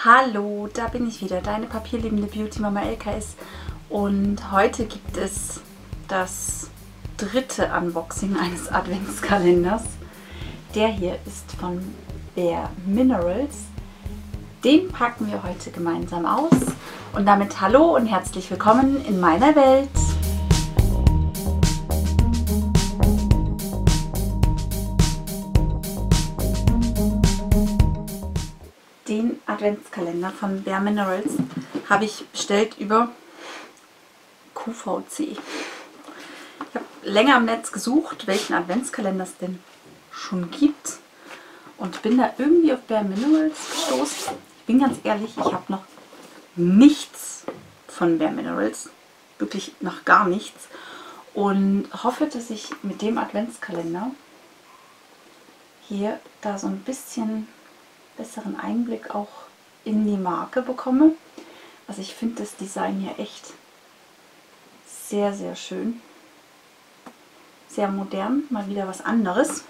Hallo, da bin ich wieder, deine papierliebende Beauty Mama LKS, und heute gibt es das dritte Unboxing eines Adventskalenders. Der hier ist von Bare Minerals. Den packen wir heute gemeinsam aus und damit hallo und herzlich willkommen in meiner Welt. Den Adventskalender von Bare Minerals habe ich bestellt über QVC. Ich habe länger im Netz gesucht, welchen Adventskalender es denn schon gibt, und bin da irgendwie auf Bare Minerals gestoßen. Ich bin ganz ehrlich, ich habe noch nichts von Bare Minerals, wirklich noch gar nichts, und hoffe, dass ich mit dem Adventskalender hier da so ein bisschen besseren Einblick auch in die Marke bekomme. Also ich finde das Design hier echt sehr, sehr schön. Sehr modern, mal wieder was anderes.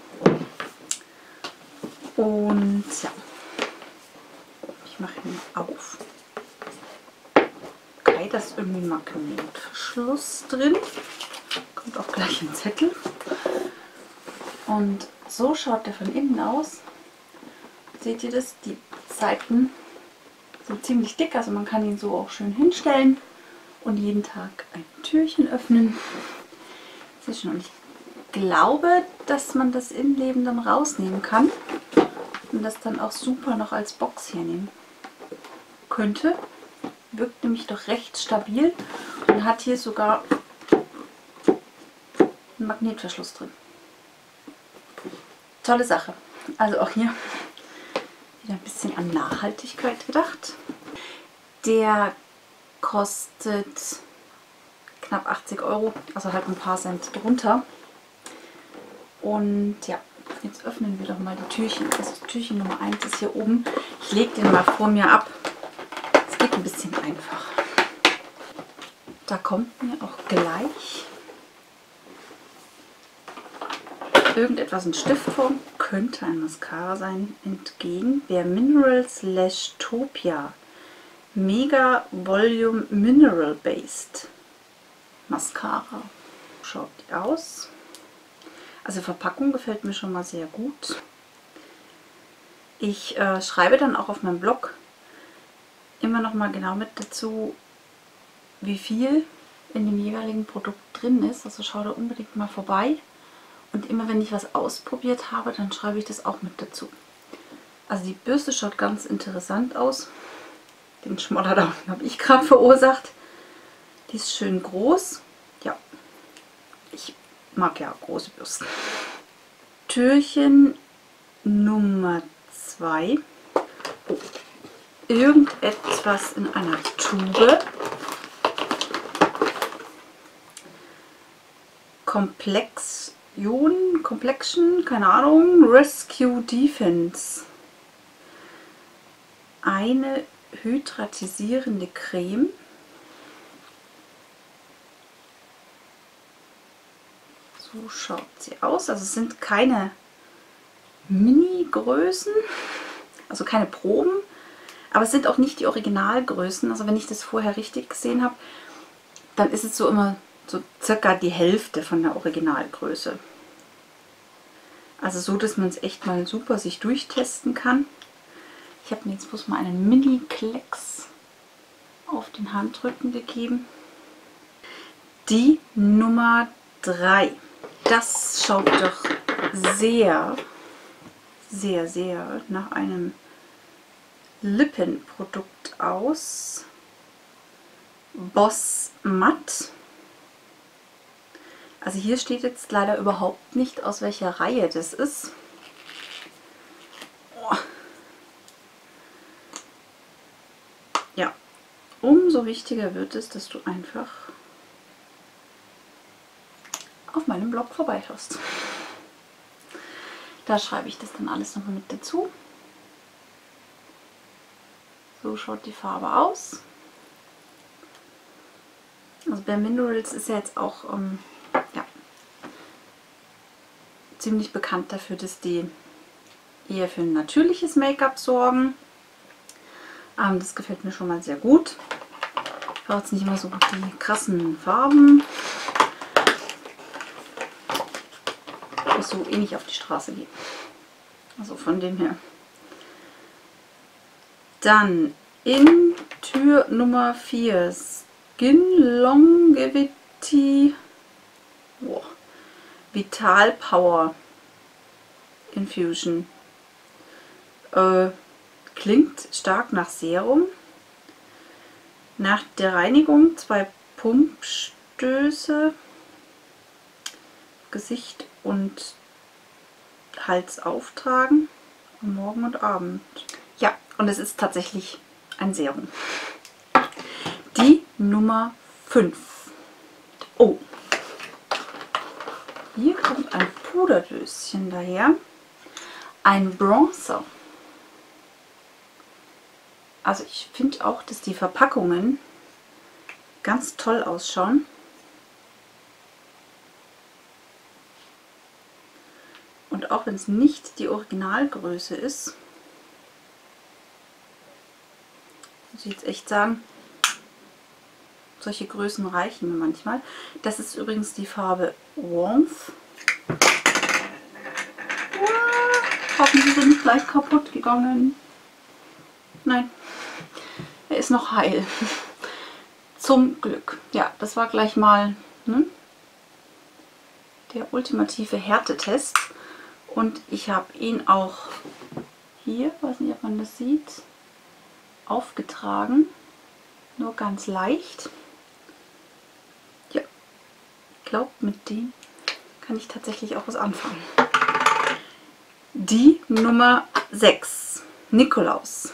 Und ja, ich mache ihn auf. Okay, da ist irgendwie ein Magnetverschluss drin. Kommt auch gleich ein Zettel. Und so schaut der von innen aus. Seht ihr das? Die Seiten sind ziemlich dick, also man kann ihn so auch schön hinstellen und jeden Tag ein Türchen öffnen. Sehr schön. Und ich glaube, dass man das Innenleben dann rausnehmen kann und das dann auch super noch als Box hier nehmen könnte. Wirkt nämlich doch recht stabil und hat hier sogar einen Magnetverschluss drin. Tolle Sache. Also auch hier wieder ein bisschen an Nachhaltigkeit gedacht. Der kostet knapp 80 €, also halt ein paar Cent drunter. Und ja, jetzt öffnen wir doch mal die Türchen. Also Türchen Nummer 1 ist hier oben. Ich lege den mal vor mir ab. Es geht ein bisschen einfach. Da kommt mir auch gleich irgendetwas in Stiftform, könnte ein Mascara sein, entgegen. Bare Minerals Lashtopia Mega Volume Mineral Based Mascara. Schaut die aus. Also Verpackung gefällt mir schon mal sehr gut. Ich schreibe dann auch auf meinem Blog immer noch mal genau mit dazu, wie viel in dem jeweiligen Produkt drin ist. Also schau da unbedingt mal vorbei. Und immer wenn ich was ausprobiert habe, dann schreibe ich das auch mit dazu. Also die Bürste schaut ganz interessant aus. Den Schmodder da habe ich gerade verursacht. Die ist schön groß. Ja, ich mag ja große Bürsten. Türchen Nummer 2. Oh, irgendetwas in einer Tube. Complexion, keine Ahnung, Rescue Defense. Eine hydratisierende Creme. So schaut sie aus. Also es sind keine Mini-Größen, also keine Proben, aber es sind auch nicht die Originalgrößen. Also wenn ich das vorher richtig gesehen habe, dann ist es so immer so circa die Hälfte von der Originalgröße. Also so, dass man es echt mal super sich durchtesten kann. Ich habe mir jetzt bloß mal einen Mini-Klecks auf den Handrücken gegeben. Die Nummer 3. Das schaut doch sehr, sehr, sehr nach einem Lippenprodukt aus. Boss Matt. Also hier steht jetzt leider überhaupt nicht, aus welcher Reihe das ist. Oh. Ja, umso wichtiger wird es, dass du einfach auf meinem Blog vorbeischaust. Da schreibe ich das dann alles nochmal mit dazu. So schaut die Farbe aus. Also Bare Minerals ist ja jetzt auch ja, ziemlich bekannt dafür, dass die eher für ein natürliches Make-up sorgen. Das gefällt mir schon mal sehr gut. Ich brauche jetzt nicht immer so die krassen Farben. Ich muss so eh nicht auf die Straße gehen. Also von dem her. Dann in Tür Nummer 4 Skin Longevity Vital Power Infusion. Klingt stark nach Serum. Nach der Reinigung 2 Pumpstöße, Gesicht und Hals auftragen, am Morgen und Abend. Ja, und es ist tatsächlich ein Serum. Die Nummer 5. Oh, hier kommt ein Puderdöschen daher. Ein Bronzer. Also ich finde auch, dass die Verpackungen ganz toll ausschauen. Und auch wenn es nicht die Originalgröße ist, muss ich jetzt echt sagen, solche Größen reichen mir manchmal. Das ist übrigens die Farbe Warmth. Hoffentlich sind nicht gleich kaputt gegangen. Nein, er ist noch heil. Zum Glück. Ja, das war gleich mal der ultimative Härtetest. Und ich habe ihn auch hier, weiß nicht, ob man das sieht, aufgetragen. Nur ganz leicht. Ja, ich glaube, mit dem kann ich tatsächlich auch was anfangen. Die Nummer 6. Nikolaus.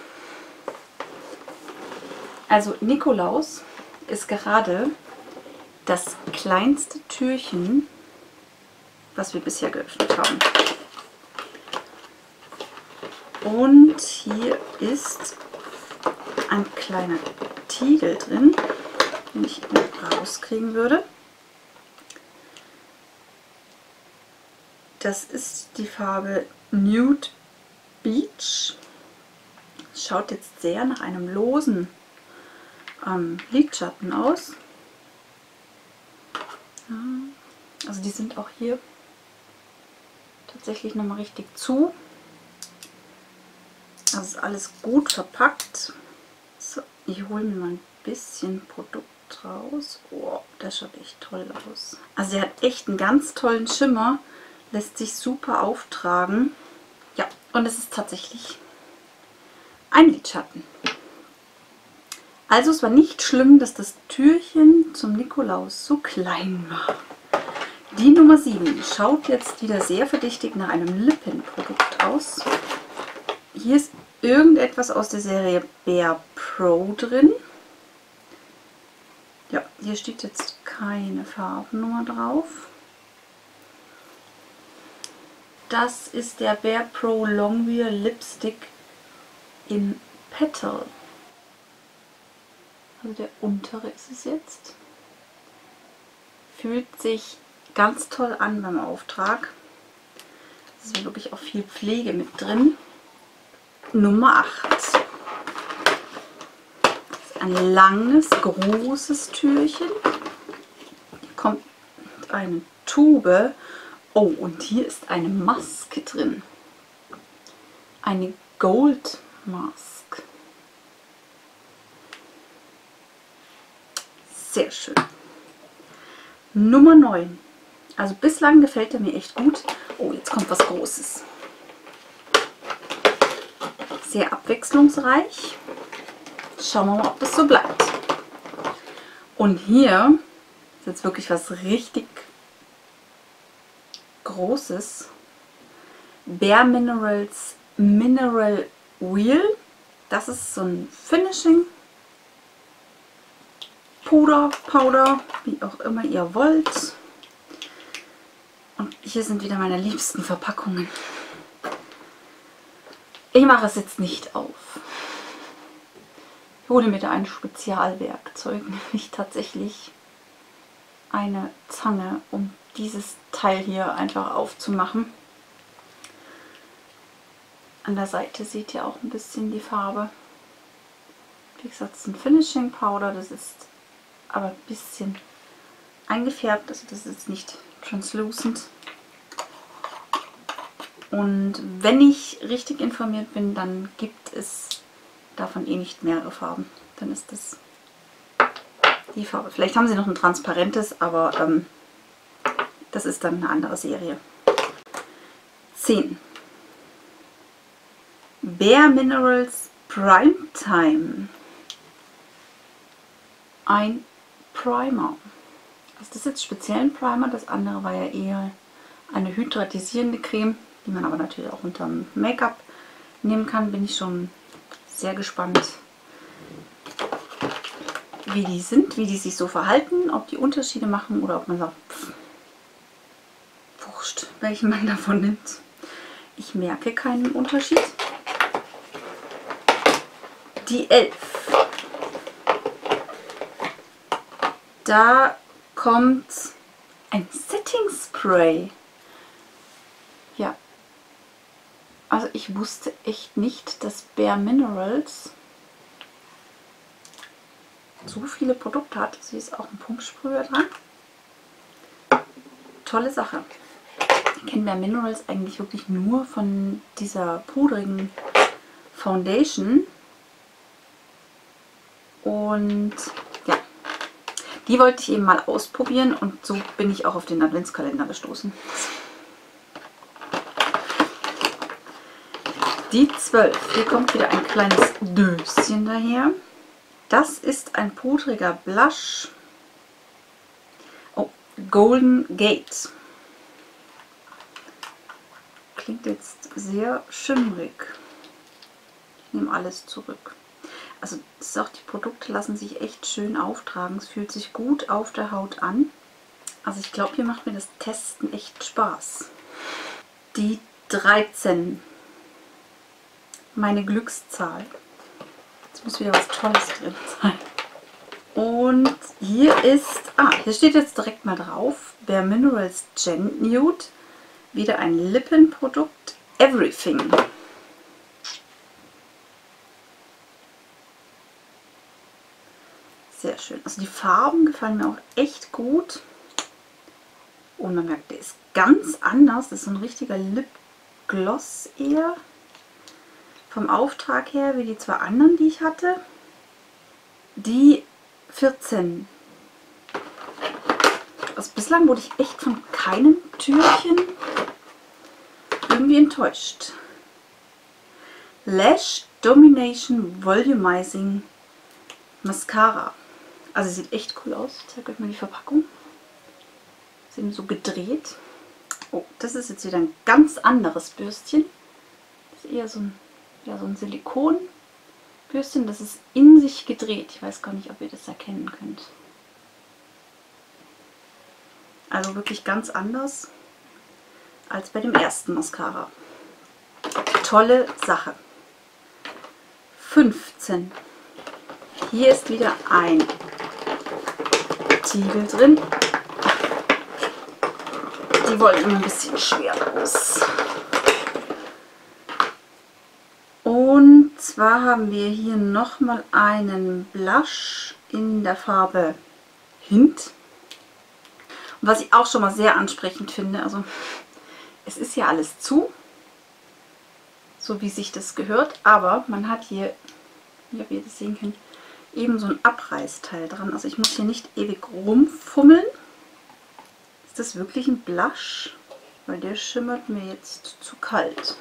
Also Nikolaus ist gerade das kleinste Türchen, was wir bisher geöffnet haben. Und hier ist ein kleiner Tiegel drin, den ich rauskriegen würde. Das ist die Farbe Nude Beach. Schaut jetzt sehr nach einem losen Lidschatten aus. Also die sind auch hier tatsächlich nochmal richtig zu. Das ist alles gut verpackt. So, ich hole mir mal ein bisschen Produkt raus. Oh, das schaut echt toll aus. Also der hat echt einen ganz tollen Schimmer. Lässt sich super auftragen. Ja, und es ist tatsächlich ein Lidschatten. Also es war nicht schlimm, dass das Türchen zum Nikolaus so klein war. Die Nummer 7 schaut jetzt wieder sehr verdächtig nach einem Lippenprodukt aus. Hier ist irgendetwas aus der Serie Bear Pro drin. Ja, hier steht jetzt keine Farbennummer drauf. Das ist der Bear Pro Longwear Lipstick in Petal. Also der untere ist es jetzt. Fühlt sich ganz toll an beim Auftrag. Es ist wirklich auch viel Pflege mit drin. Nummer 8. Das ist ein langes, großes Türchen. Hier kommt eine Tube. Oh, und hier ist eine Maske drin. Eine Gold Mask. Sehr schön. Nummer 9. Also bislang gefällt er mir echt gut. Oh, jetzt kommt was Großes. Sehr abwechslungsreich. Schauen wir mal, ob das so bleibt. Und hier ist jetzt wirklich was richtig Großes. Bare Minerals Mineral Wheel. Das ist so ein Finishing Puder, Powder, wie auch immer ihr wollt. Und hier sind wieder meine liebsten Verpackungen. Ich mache es jetzt nicht auf. Ich hole mir da ein Spezialwerkzeug, nämlich tatsächlich eine Zange, um dieses Teil hier einfach aufzumachen. An der Seite seht ihr auch ein bisschen die Farbe. Wie gesagt, es ist ein Finishing Powder, das ist aber ein bisschen eingefärbt, also das ist nicht translucent. Und wenn ich richtig informiert bin, dann gibt es davon eh nicht mehrere Farben. Dann ist das die Farbe. Vielleicht haben sie noch ein transparentes, aber das ist dann eine andere Serie. 10. Bare Minerals Primetime. Ein Primer. Also das ist jetzt speziell ein Primer, das andere war ja eher eine hydratisierende Creme, die man aber natürlich auch unter Make-up nehmen kann. Bin ich schon sehr gespannt, wie die sind, wie die sich so verhalten, ob die Unterschiede machen oder ob man sagt, pff, wurscht, welchen man davon nimmt. Ich merke keinen Unterschied. Die 11. Da kommt ein Setting Spray. Ja. Also ich wusste echt nicht, dass Bare Minerals so viele Produkte hat. Sie ist auch ein Pumpsprüher dran. Tolle Sache. Ich kenne Bare Minerals eigentlich wirklich nur von dieser pudrigen Foundation. Und ja, die wollte ich eben mal ausprobieren und so bin ich auch auf den Adventskalender gestoßen. Die 12. Hier kommt wieder ein kleines Döschen daher. Das ist ein pudriger Blush. Oh, Golden Gate. Klingt jetzt sehr schimmrig. Ich nehme alles zurück. Also das ist auch, die Produkte lassen sich echt schön auftragen. Es fühlt sich gut auf der Haut an. Also ich glaube, hier macht mir das Testen echt Spaß. Die 13. Meine Glückszahl. Jetzt muss wieder was Tolles drin sein. Und hier ist, hier steht jetzt direkt mal drauf, Bare Minerals Gen Nude. Wieder ein Lippenprodukt, Everything. Sehr schön. Also die Farben gefallen mir auch echt gut. Und man merkt, der ist ganz anders. Das ist so ein richtiger Lipgloss eher. Vom Auftrag her wie die zwei anderen, die ich hatte. Die 14. Also bislang wurde ich echt von keinem Türchen irgendwie enttäuscht. Lash Domination Volumizing Mascara. Also sieht echt cool aus. Ich zeige euch mal die Verpackung. Ist eben so gedreht. Oh, das ist jetzt wieder ein ganz anderes Bürstchen. Das ist eher so ein Silikonbürstchen. Das ist in sich gedreht. Ich weiß gar nicht, ob ihr das erkennen könnt. Also wirklich ganz anders als bei dem ersten Mascara. Tolle Sache. 15. Hier ist wieder ein Tiegel drin. Die wollen immer ein bisschen schwer raus. Und zwar haben wir hier nochmal einen Blush in der Farbe Hint. Und was ich auch schon mal sehr ansprechend finde, also es ist ja alles zu, so wie sich das gehört, aber man hat hier, wie ihr das sehen könnt, eben so ein Abreißteil dran. Also ich muss hier nicht ewig rumfummeln. Ist das wirklich ein Blush? Weil der schimmert mir jetzt zu kalt.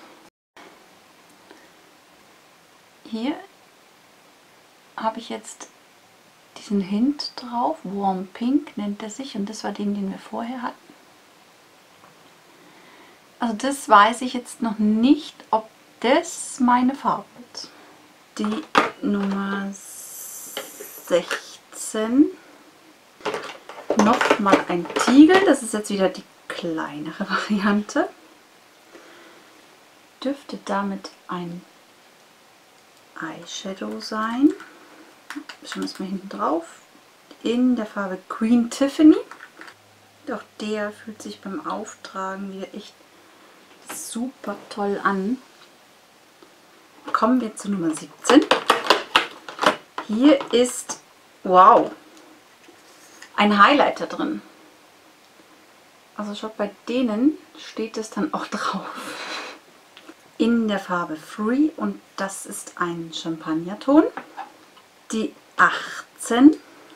Hier habe ich jetzt diesen Hint drauf. Warm Pink nennt er sich und das war den wir vorher hatten. Also das weiß ich jetzt noch nicht, ob das meine Farbe wird. Die Nummer 16. Nochmal ein Tiegel. Das ist jetzt wieder die kleinere Variante. Dürfte damit ein Eyeshadow sein. Schauen wir es mal hinten drauf. In der Farbe Queen Tiffany. Doch der fühlt sich beim Auftragen wieder echt super toll an. Kommen wir zu Nummer 17. Hier ist, wow, ein Highlighter drin. Also schaut, bei denen steht es dann auch drauf. In der Farbe Free und das ist ein Champagnerton. Die 18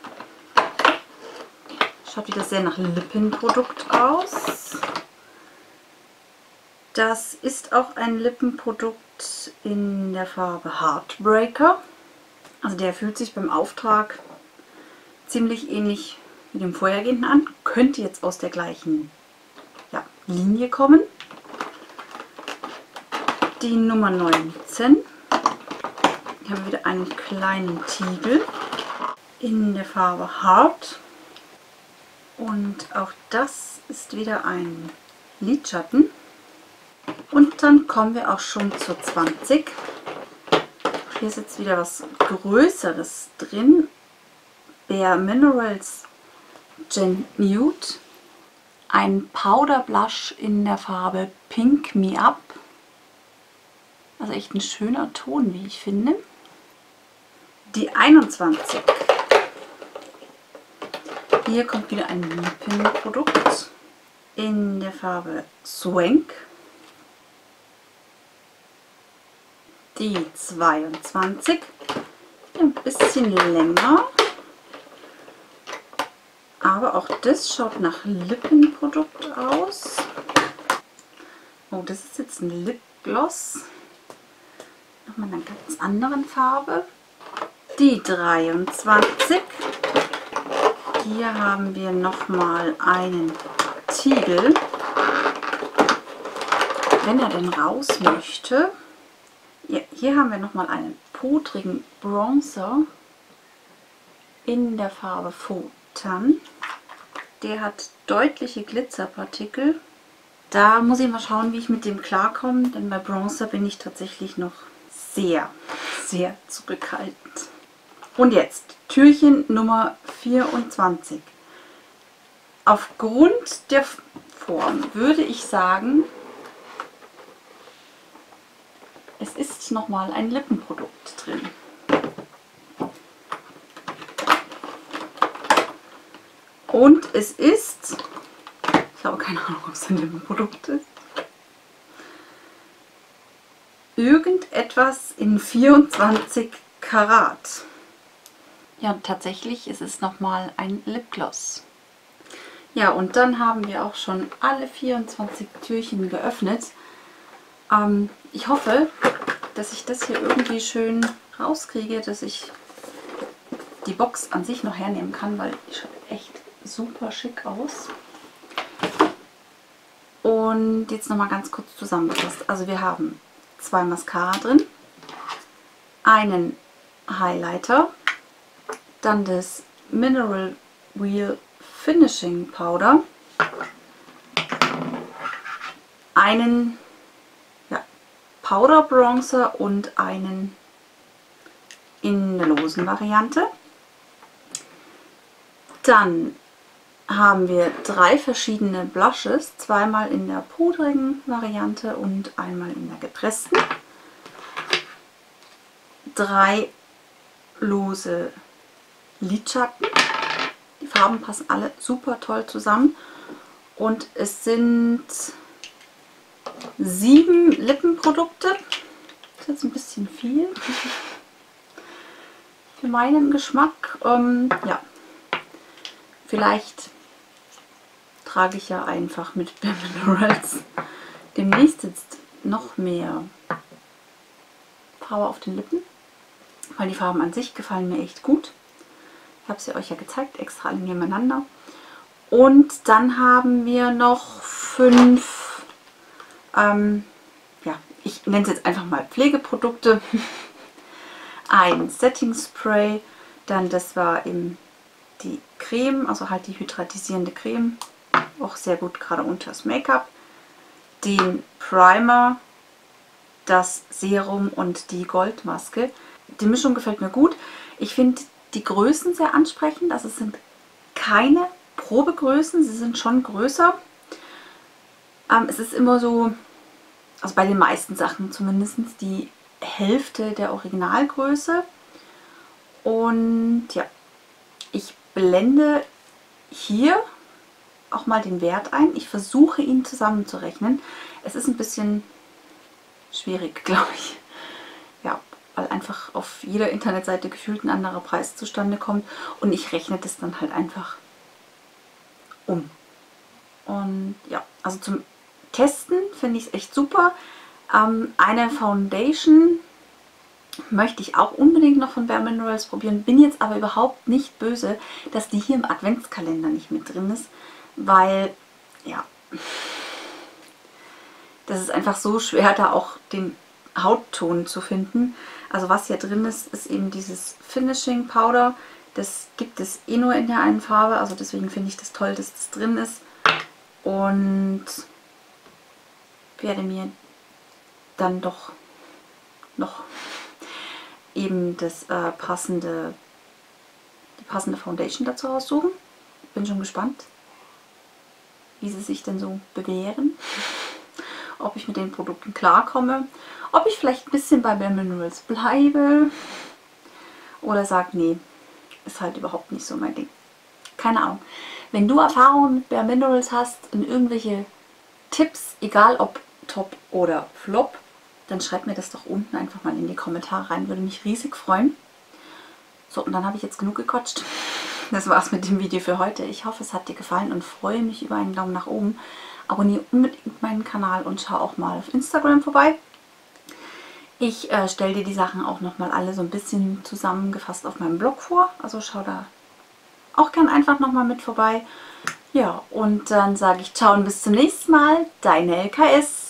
schaut wieder sehr nach Lippenprodukt aus. Das ist auch ein Lippenprodukt in der Farbe Heartbreaker. Also der fühlt sich beim Auftrag ziemlich ähnlich wie dem vorhergehenden an. Könnte jetzt aus der gleichen Linie kommen. Die Nummer 19. Ich habe wieder einen kleinen Tiegel in der Farbe Heart. Und auch das ist wieder ein Lidschatten. Und dann kommen wir auch schon zur 20. Hier ist jetzt wieder was Größeres drin. Bare Minerals Gen Nude. Ein Powder Blush in der Farbe Pink Me Up. Also echt ein schöner Ton, wie ich finde. Die 21. Hier kommt wieder ein Lippenprodukt in der Farbe Swank. Die 22. Ein bisschen länger. Aber auch das schaut nach Lippenprodukt aus. Oh, das ist jetzt ein Lipgloss. Nochmal in einer ganz anderen Farbe. Die 23. Hier haben wir nochmal einen Tiegel. Wenn er denn raus möchte. Ja, hier haben wir nochmal einen pudrigen Bronzer in der Farbe Photon. Der hat deutliche Glitzerpartikel. Da muss ich mal schauen, wie ich mit dem klarkomme, denn bei Bronzer bin ich tatsächlich noch sehr, sehr zurückhaltend. Und jetzt Türchen Nummer 24. Aufgrund der Form würde ich sagen, es ist nochmal ein Lippenprodukt drin. Und es ist, ich habe keine Ahnung, ob es ein Lippenprodukt ist, irgendetwas in 24 Karat. Ja, und tatsächlich ist es nochmal ein Lipgloss. Ja, und dann haben wir auch schon alle 24 Türchen geöffnet. Ich hoffe, dass ich das hier irgendwie schön rauskriege, dass ich die Box an sich noch hernehmen kann, weil die schaut echt super schick aus. Und jetzt nochmal ganz kurz zusammengefasst. Also wir haben 2 Mascara drin, einen Highlighter, dann das Mineral Wheel Finishing Powder, einen Powder Bronzer und einen in der losen Variante. Dann haben wir 3 verschiedene Blushes, zweimal in der pudrigen Variante und einmal in der gepressten. 3 lose Lidschatten. Die Farben passen alle super toll zusammen. Und es sind 7 Lippenprodukte. Das ist jetzt ein bisschen viel für meinen Geschmack. Ja, vielleicht trage ich ja einfach mit Bare Minerals demnächst jetzt noch mehr Farbe auf den Lippen, weil die Farben an sich gefallen mir echt gut. Ich habe sie euch ja gezeigt, extra alle nebeneinander. Und dann haben wir noch 5, ja, ich nenne es jetzt einfach mal Pflegeprodukte. Ein Setting Spray, dann das war eben die Creme, also halt die hydratisierende Creme, auch sehr gut gerade unter das Make-up. Den Primer, das Serum und die Goldmaske. Die Mischung gefällt mir gut. Ich finde die Größen sehr ansprechend, also es sind keine Probegrößen, sie sind schon größer. Es ist immer so, also bei den meisten Sachen zumindest, die Hälfte der Originalgröße. Und ja, ich blende hier auch mal den Wert ein. Ich versuche ihn zusammenzurechnen. Es ist ein bisschen schwierig, glaube ich. Ja, weil einfach auf jeder Internetseite gefühlt ein anderer Preis zustande kommt und ich rechne das dann halt einfach um. Und ja, also zum Testen finde ich es echt super. Eine Foundation möchte ich auch unbedingt noch von Bare Minerals probieren, bin jetzt aber überhaupt nicht böse, dass die hier im Adventskalender nicht mit drin ist, weil, ja, das ist einfach so schwer, da auch den Hautton zu finden. Also was hier drin ist, ist eben dieses Finishing Powder. Das gibt es eh nur in der einen Farbe, also deswegen finde ich das toll, dass das drin ist. Und werde mir dann doch noch eben das die passende Foundation dazu aussuchen. Bin schon gespannt, wie sie sich denn so bewähren. Ob ich mit den Produkten klarkomme, ob ich vielleicht ein bisschen bei Bare Minerals bleibe oder sage, nee, ist halt überhaupt nicht so mein Ding. Keine Ahnung. Wenn du Erfahrungen mit Bare Minerals hast und irgendwelche Tipps, egal ob Top oder Flop, dann schreib mir das doch unten einfach mal in die Kommentare rein. Würde mich riesig freuen. So, und dann habe ich jetzt genug gequatscht. Das war's mit dem Video für heute. Ich hoffe, es hat dir gefallen und freue mich über einen Daumen nach oben. Abonniere unbedingt meinen Kanal und schau auch mal auf Instagram vorbei. Ich stelle dir die Sachen auch nochmal alle so ein bisschen zusammengefasst auf meinem Blog vor. Also schau da auch gern einfach nochmal mit vorbei. Ja, und dann sage ich ciao und bis zum nächsten Mal. Deine LKS.